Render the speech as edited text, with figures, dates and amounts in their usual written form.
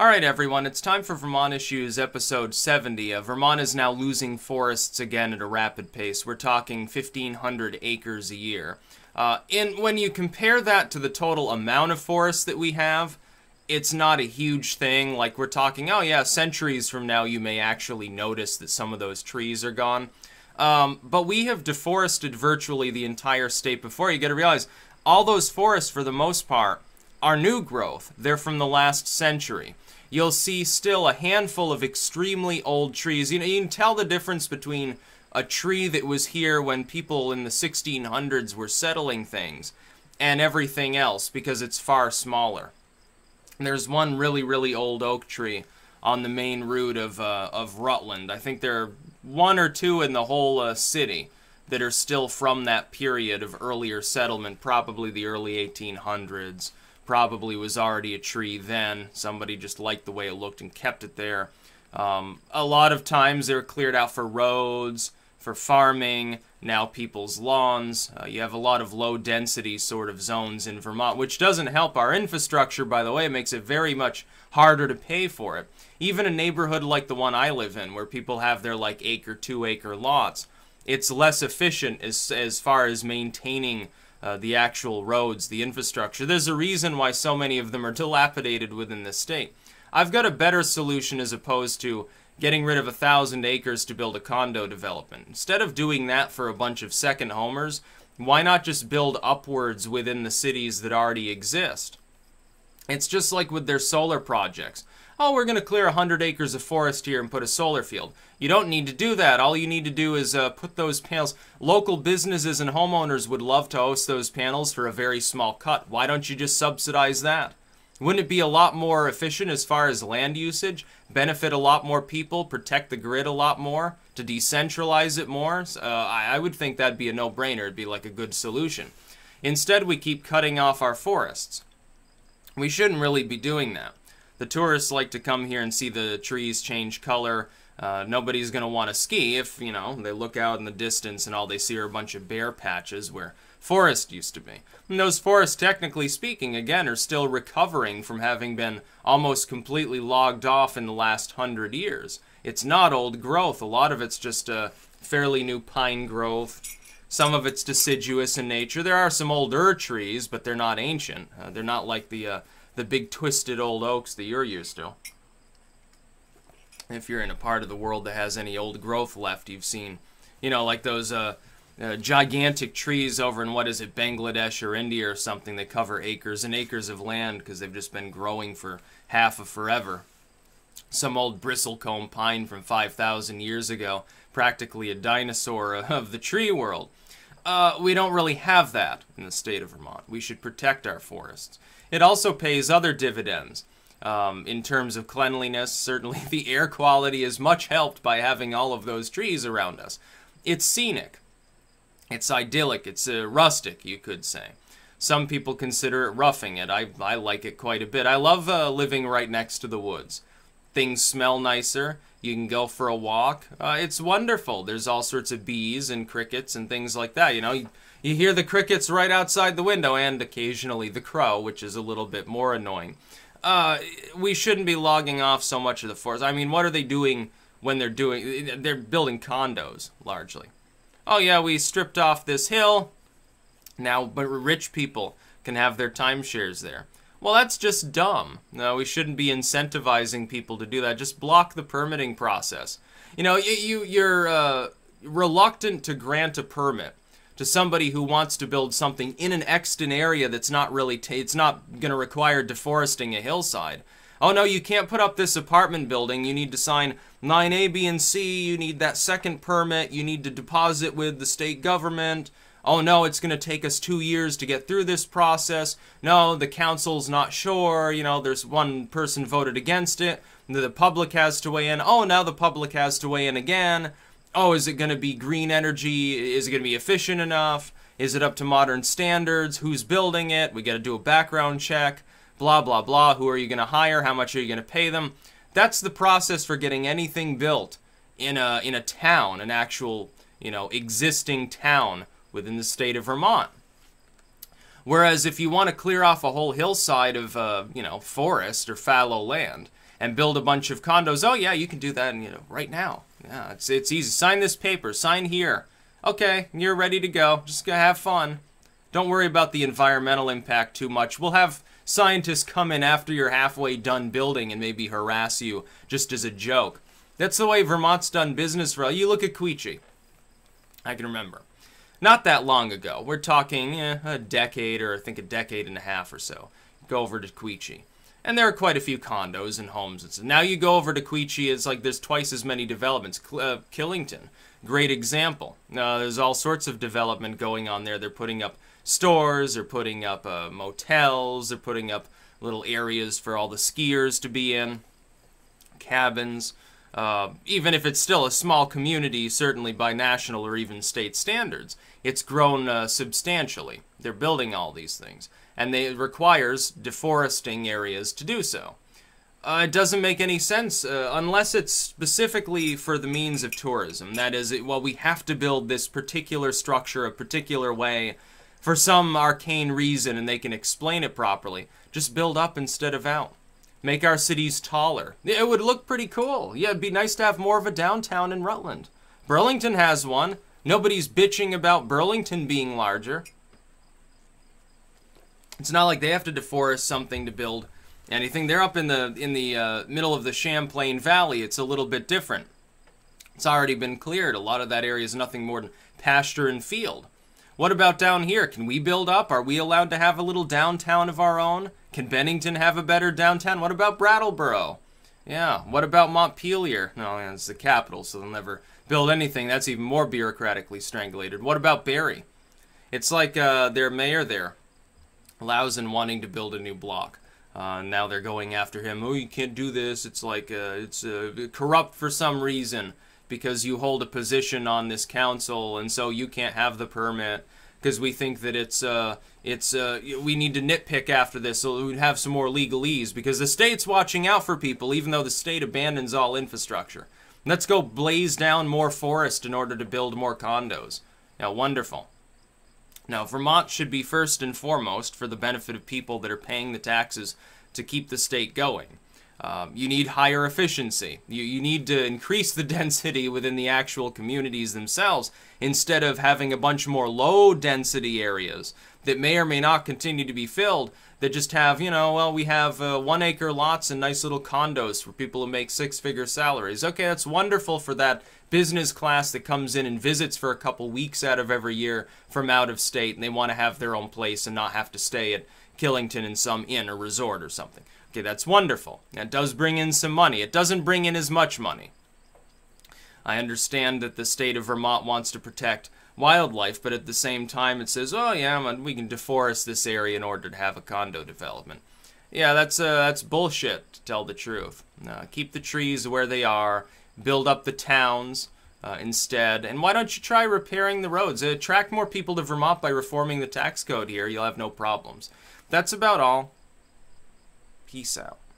Alright everyone, it's time for Vermont Issues episode 70. Vermont is now losing forests again at a rapid pace. We're talking 1,500 acres a year. When you compare that to the total amount of forests that we have, it's not a huge thing. Like we're talking, oh yeah, centuries from now you may actually notice that some of those trees are gone. But we have deforested virtually the entire state before. You gotta realize, all those forests for the most part are new growth. They're from the last century. You'll see still a handful of extremely old trees. You know, you can tell the difference between a tree that was here when people in the 1600s were settling things and everything else because it's far smaller. There's one really old oak tree on the main route of Rutland. I think there are one or two in the whole city that are still from that period of earlier settlement, probably the early 1800s. Probably was already a tree then. Somebody just liked the way it looked and kept it there. A lot of times they were cleared out for roads, for farming, now people's lawns. You have a lot of low-density sort of zones in Vermont, which doesn't help our infrastructure, by the way. It makes it very much harder to pay for it. Even a neighborhood like the one I live in, where people have their like acre, 2-acre lots, it's less efficient as far as maintaining the actual roads, the infrastructure. There's a reason why so many of them are dilapidated within the state. I've got a better solution as opposed to getting rid of 1,000 acres to build a condo development. Instead of doing that for a bunch of second homers, why not just build upwards within the cities that already exist? It's just like with their solar projects. Oh, we're going to clear 100 acres of forest here and put a solar field. You don't need to do that. All you need to do is put those panels. Local businesses and homeowners would love to host those panels for a very small cut. Why don't you just subsidize that? Wouldn't it be a lot more efficient as far as land usage, benefit a lot more people, protect the grid a lot more, to decentralize it more? I would think that'd be a no-brainer. It'd be like a good solution. Instead, we keep cutting off our forests. We shouldn't really be doing that. The tourists like to come here and see the trees change color. Nobody's going to want to ski if, you know, they look out in the distance and all they see are a bunch of bare patches where forest used to be. And those forests, technically speaking, again, are still recovering from having been almost completely logged off in the last 100 years. It's not old growth. A lot of it's just fairly new pine growth. Some of it's deciduous in nature. There are some older trees, but they're not ancient. They're not like the big twisted old oaks that you're used to. If you're in a part of the world that has any old growth left, you've seen, you know, like those gigantic trees over in, what is it, Bangladesh or India or something. They cover acres and acres of land because they've just been growing for half of forever. Some old bristlecone pine from 5,000 years ago, practically a dinosaur of the tree world. We don't really have that in the state of Vermont. We should protect our forests. It also pays other dividends. In terms of cleanliness, certainly the air quality is much helped by having all of those trees around us. It's scenic. It's idyllic. It's rustic, you could say. Some people consider it roughing it. I like it quite a bit. I love living right next to the woods. Things smell nicer. You can go for a walk. It's wonderful. There's all sorts of bees and crickets and things like that. You know, you hear the crickets right outside the window and occasionally the crow, which is a little bit more annoying. We shouldn't be logging off so much of the forest. I mean, what are they doing when they're building condos, largely? Oh yeah, we stripped off this hill. Now, but rich people can have their timeshares there. Well, that's just dumb. No, we shouldn't be incentivizing people to do that. Just block the permitting process. You know, you're reluctant to grant a permit to somebody who wants to build something in an extant area that's not really, it's not going to require deforesting a hillside. Oh no, you can't put up this apartment building. You need to sign 9A, B, and C. You need that second permit. You need to deposit with the state government. Oh no, it's going to take us 2 years to get through this process. No, the council's not sure. You know, there's one person voted against it. The public has to weigh in. Oh, now the public has to weigh in again. Oh, is it going to be green energy? Is it going to be efficient enough? Is it up to modern standards? Who's building it? We got to do a background check. Blah, blah, blah. Who are you going to hire? How much are you going to pay them? That's the process for getting anything built in a town, an actual, you know, existing town within the state of Vermont. Whereas if you want to clear off a whole hillside of, forest or fallow land and build a bunch of condos, oh yeah, you can do that, right now. Yeah, it's easy. Sign this paper. Sign here. Okay, you're ready to go. Just go have fun. Don't worry about the environmental impact too much. We'll have scientists come in after you're halfway done building and maybe harass you just as a joke. That's the way Vermont's done business for. You look at Queechee. I can remember. Not that long ago. We're talking a decade, or I think a decade and a half or so. Go over to Queechee. And there are quite a few condos and homes. And so now you go over to Queechee, it's like there's twice as many developments. Killington, great example. There's all sorts of development going on there. They're putting up stores, they're putting up motels, they're putting up little areas for all the skiers to be in, cabins. Even if it's still a small community, certainly by national or even state standards, it's grown substantially. They're building all these things, and it requires deforesting areas to do so. It doesn't make any sense unless it's specifically for the means of tourism. That is, we have to build this particular structure a particular way for some arcane reason and they can explain it properly. Just build up instead of out. Make our cities taller. It would look pretty cool. Yeah, it'd be nice to have more of a downtown in Rutland. Burlington has one. Nobody's bitching about Burlington being larger. It's not like they have to deforest something to build anything. They're up in the middle of the Champlain Valley. It's a little bit different. It's already been cleared. A lot of that area is nothing more than pasture and field. What about down here? Can we build up? Are we allowed to have a little downtown of our own? Can Bennington have a better downtown? What about Brattleboro? Yeah, what about Montpelier? No, it's the capital, so they'll never build anything. That's even more bureaucratically strangulated. What about Barrie? It's like their mayor there allows in wanting to build a new block. Now they're going after him. Oh, you can't do this. It's like it's corrupt for some reason because you hold a position on this council, and so you can't have the permit because we think that we need to nitpick after this so we'd have some more legalese because the state's watching out for people even though the state abandons all infrastructure. Let's go blaze down more forest in order to build more condos. Now, wonderful. Now, Vermont should be first and foremost for the benefit of people that are paying the taxes to keep the state going. You need higher efficiency. You need to increase the density within the actual communities themselves instead of having a bunch more low-density areas that may or may not continue to be filled that just have, we have 1 acre lots and nice little condos for people who make 6-figure salaries. Okay, that's wonderful for that business class that comes in and visits for a couple weeks out of every year from out of state and they want to have their own place and not have to stay at Killington in some inn or resort or something. Okay, that's wonderful. That does bring in some money. It doesn't bring in as much money. I understand that the state of Vermont wants to protect wildlife, but at the same time it says, oh yeah, we can deforest this area in order to have a condo development. Yeah, that's bullshit, to tell the truth. Keep the trees where they are, build up the towns instead, and why don't you try repairing the roads? Attract more people to Vermont by reforming the tax code here. You'll have no problems. That's about all. Peace out.